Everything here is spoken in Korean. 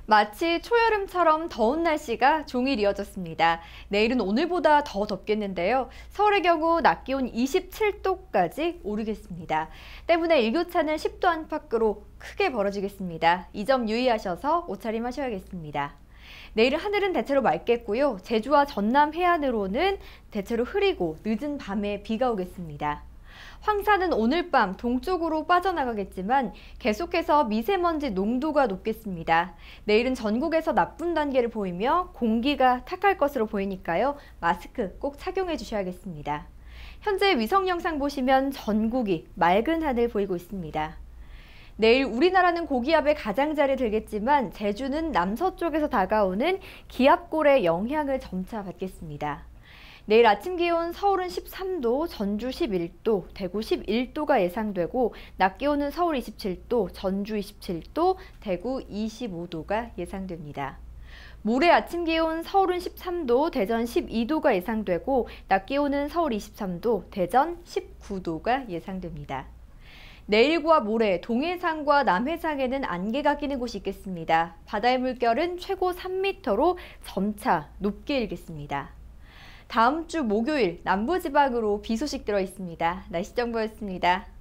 마치 초여름처럼 더운 날씨가 종일 이어졌습니다. 내일은 오늘보다 더 덥겠는데요. 서울의 경우 낮 기온 27도까지 오르겠습니다. 때문에 일교차는 10도 안팎으로 크게 벌어지겠습니다. 이 점 유의하셔서 옷차림 하셔야겠습니다. 내일은 하늘은 대체로 맑겠고요. 제주와 전남 해안으로는 대체로 흐리고 늦은 밤에 비가 오겠습니다. 황사는 오늘 밤 동쪽으로 빠져나가겠지만 계속해서 미세먼지 농도가 높겠습니다. 내일은 전국에서 나쁨 단계를 보이며 공기가 탁할 것으로 보이니까요. 마스크 꼭 착용해 주셔야겠습니다. 현재 위성 영상 보시면 전국이 맑은 하늘 보이고 있습니다. 내일 우리나라는 고기압의 가장자리에 들겠지만 제주는 남서쪽에서 다가오는 기압골의 영향을 점차 받겠습니다. 내일 아침 기온 서울은 13도, 전주 11도, 대구 11도가 예상되고 낮 기온은 서울 27도, 전주 27도, 대구 25도가 예상됩니다. 모레 아침 기온 서울은 13도, 대전 12도가 예상되고 낮 기온은 서울 23도, 대전 19도가 예상됩니다. 내일과 모레 동해상과 남해상에는 안개가 끼는 곳이 있겠습니다. 바다의 물결은 최고 3m로 점차 높게 일겠습니다. 다음 주 목요일 남부지방으로 비 소식 들어 있습니다. 날씨 정보였습니다.